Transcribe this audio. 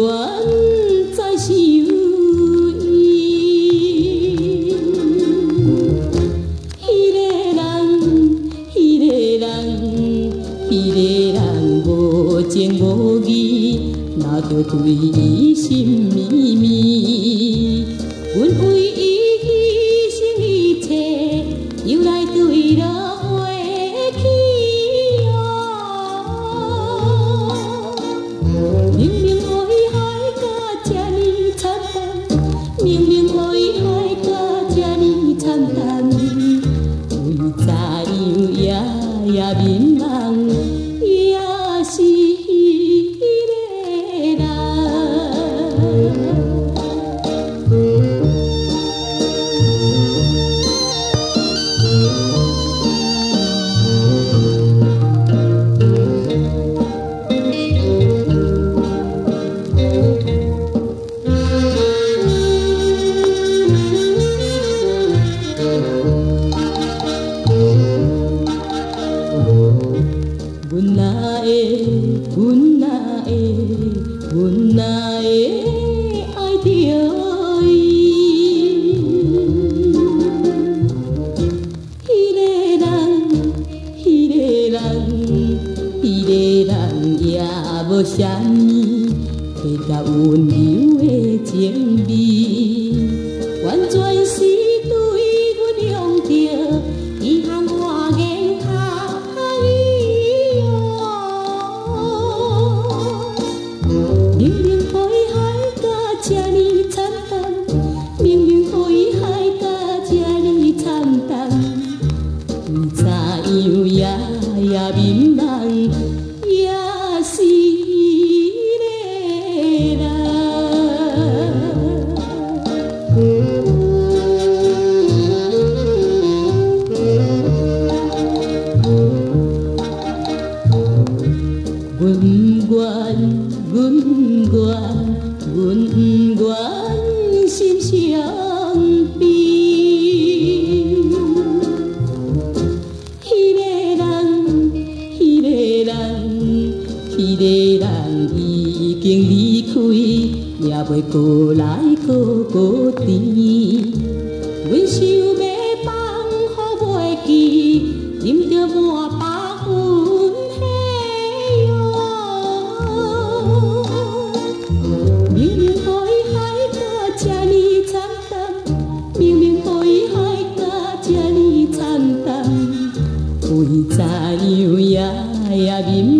在想伊，迄个人无情无义，若着对伊心绵绵，阮为伊牺牲一切，又来对落回去明明爱海甲这呢惨淡，明明爱海甲这呢惨淡，为怎样也迷茫，也是迄个人。阮哪会爱着伊？迄个人也无啥物配甲温柔的情味，完全是对阮用着伊项我眼空伊明明爱海甲这呢惨淡，明明爱海甲这呢惨淡，为怎样也迷茫，也是迄个人。阮不愿心伤悲，迄个人已经离开，也袂过来过甜。阮想要放予袂记，啉着满百分喜明明爱海甲这呢惨淡，明明爱海甲这呢惨淡，为怎样也迷。